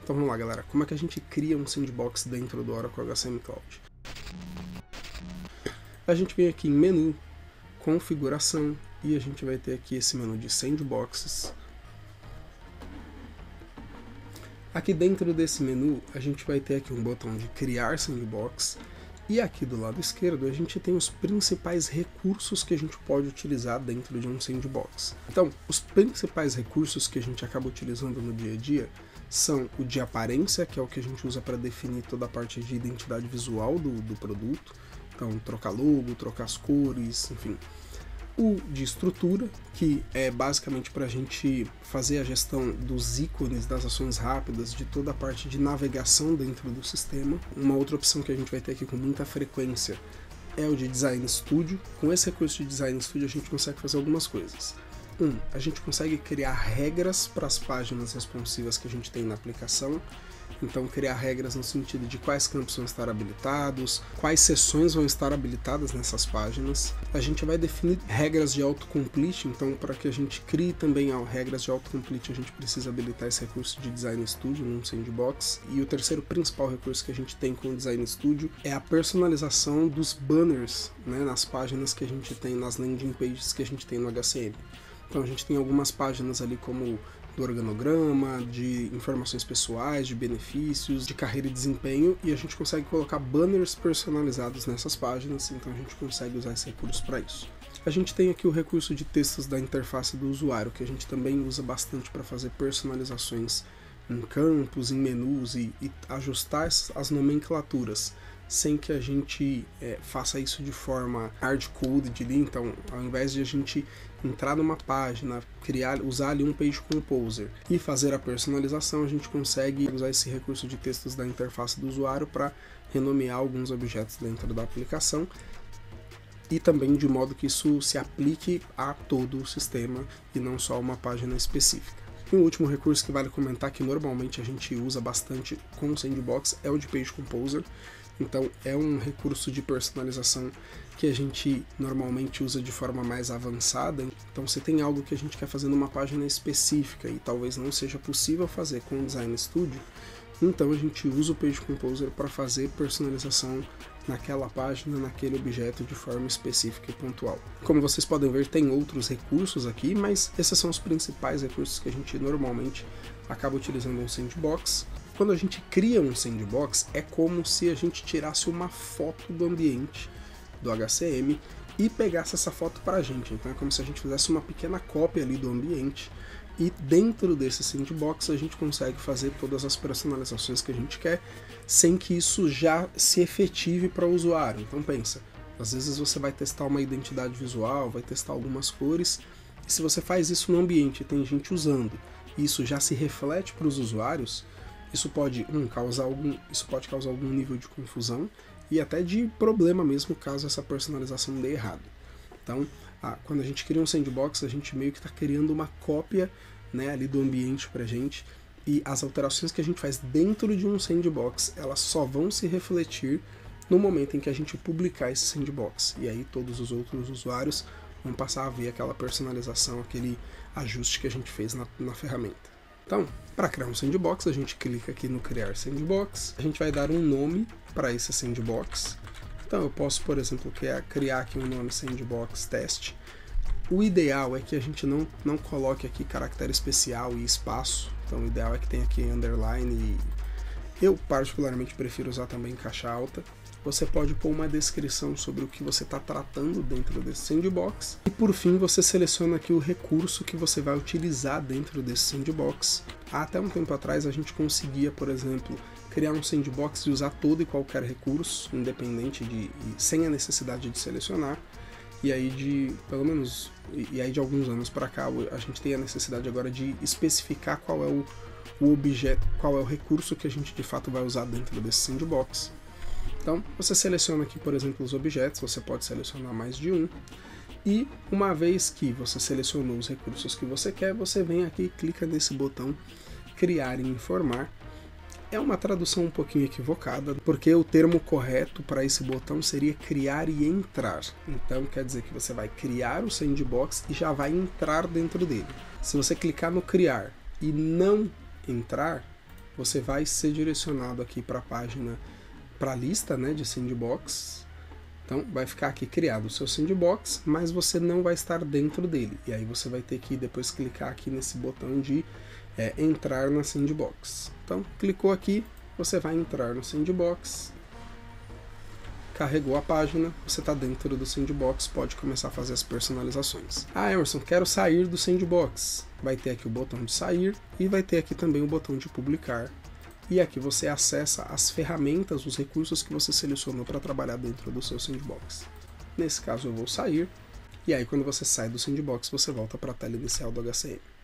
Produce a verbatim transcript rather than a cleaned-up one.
Então vamos lá, galera, como é que a gente cria um sandbox dentro do Oracle H C M Cloud? A gente vem aqui em menu, configuração, e a gente vai ter aqui esse menu de sandboxes. Aqui dentro desse menu, a gente vai ter aqui um botão de criar sandbox, e aqui do lado esquerdo a gente tem os principais recursos que a gente pode utilizar dentro de um sandbox. Então, os principais recursos que a gente acaba utilizando no dia a dia são o de aparência, que é o que a gente usa para definir toda a parte de identidade visual do, do produto, então trocar logo, trocar as cores, enfim. O de estrutura, que é basicamente para a gente fazer a gestão dos ícones, das ações rápidas, de toda a parte de navegação dentro do sistema. Uma outra opção que a gente vai ter aqui com muita frequência é o de Design Studio. Com esse recurso de Design Studio a gente consegue fazer algumas coisas. Um, a gente consegue criar regras para as páginas responsivas que a gente tem na aplicação. Então, criar regras no sentido de quais campos vão estar habilitados, quais seções vão estar habilitadas nessas páginas. A gente vai definir regras de autocomplete, então para que a gente crie também regras de autocomplete, a gente precisa habilitar esse recurso de Design Studio num sandbox. E o terceiro principal recurso que a gente tem com o Design Studio é a personalização dos banners, né, nas páginas que a gente tem, nas landing pages que a gente tem no H C M. Então a gente tem algumas páginas ali como do organograma, de informações pessoais, de benefícios, de carreira e desempenho, e a gente consegue colocar banners personalizados nessas páginas, então a gente consegue usar esse recurso para isso. A gente tem aqui o recurso de textos da interface do usuário, que a gente também usa bastante para fazer personalizações em campos, em menus e, e ajustar as nomenclaturas, sem que a gente é, faça isso de forma hardcoded ali. Então, ao invés de a gente entrar numa página, criar, usar ali um Page Composer e fazer a personalização, a gente consegue usar esse recurso de textos da interface do usuário para renomear alguns objetos dentro da aplicação, e também de modo que isso se aplique a todo o sistema e não só uma página específica. E o último recurso que vale comentar, que normalmente a gente usa bastante com o Sandbox, é o de Page Composer. Então é um recurso de personalização que a gente normalmente usa de forma mais avançada. Então se tem algo que a gente quer fazer numa página específica e talvez não seja possível fazer com o Design Studio, então a gente usa o Page Composer para fazer personalização naquela página, naquele objeto de forma específica e pontual. Como vocês podem ver, tem outros recursos aqui, mas esses são os principais recursos que a gente normalmente acaba utilizando no Sandbox. Quando a gente cria um sandbox, é como se a gente tirasse uma foto do ambiente do H C M e pegasse essa foto para a gente. Então é como se a gente fizesse uma pequena cópia ali do ambiente, e dentro desse sandbox a gente consegue fazer todas as personalizações que a gente quer, sem que isso já se efetive para o usuário. Então pensa, às vezes você vai testar uma identidade visual, vai testar algumas cores, e se você faz isso no ambiente e tem gente usando, e isso já se reflete para os usuários, Isso pode, um, causar algum, isso pode causar algum nível de confusão e até de problema mesmo caso essa personalização dê errado. Então, a, quando a gente cria um sandbox, a gente meio que está criando uma cópia, né, ali do ambiente para a gente, e as alterações que a gente faz dentro de um sandbox, elas só vão se refletir no momento em que a gente publicar esse sandbox. E aí todos os outros usuários vão passar a ver aquela personalização, aquele ajuste que a gente fez na, na ferramenta. Então, para criar um sandbox, a gente clica aqui no Criar Sandbox, a gente vai dar um nome para esse sandbox. Então eu posso, por exemplo, criar aqui um nome Sandbox Test. O ideal é que a gente não, não coloque aqui caractere especial e espaço, então o ideal é que tenha aqui underline, e eu particularmente prefiro usar também caixa alta. Você pode pôr uma descrição sobre o que você está tratando dentro desse sandbox. E por fim, você seleciona aqui o recurso que você vai utilizar dentro desse sandbox. Até um tempo atrás a gente conseguia, por exemplo, criar um sandbox e usar todo e qualquer recurso, independente de, sem a necessidade de selecionar. E aí de, pelo menos, e aí de alguns anos para cá, a gente tem a necessidade agora de especificar qual é o, o objeto, qual é o recurso que a gente de fato vai usar dentro desse sandbox. Então, você seleciona aqui, por exemplo, os objetos, você pode selecionar mais de um, e uma vez que você selecionou os recursos que você quer, você vem aqui e clica nesse botão Criar e Informar. É uma tradução um pouquinho equivocada, porque o termo correto para esse botão seria Criar e Entrar. Então, quer dizer que você vai criar o sandbox e já vai entrar dentro dele. Se você clicar no Criar e não entrar, você vai ser direcionado aqui para a página, para a lista, né, de sandbox. Então vai ficar aqui criado o seu sandbox, mas você não vai estar dentro dele. E aí você vai ter que depois clicar aqui nesse botão de é, entrar na sandbox. Então clicou aqui, você vai entrar no sandbox, carregou a página, você está dentro do sandbox, pode começar a fazer as personalizações. Ah, Emerson, quero sair do sandbox. Vai ter aqui o botão de sair e vai ter aqui também o botão de publicar. E aqui você acessa as ferramentas, os recursos que você selecionou para trabalhar dentro do seu sandbox. Nesse caso eu vou sair, e aí quando você sai do sandbox você volta para a tela inicial do H C M.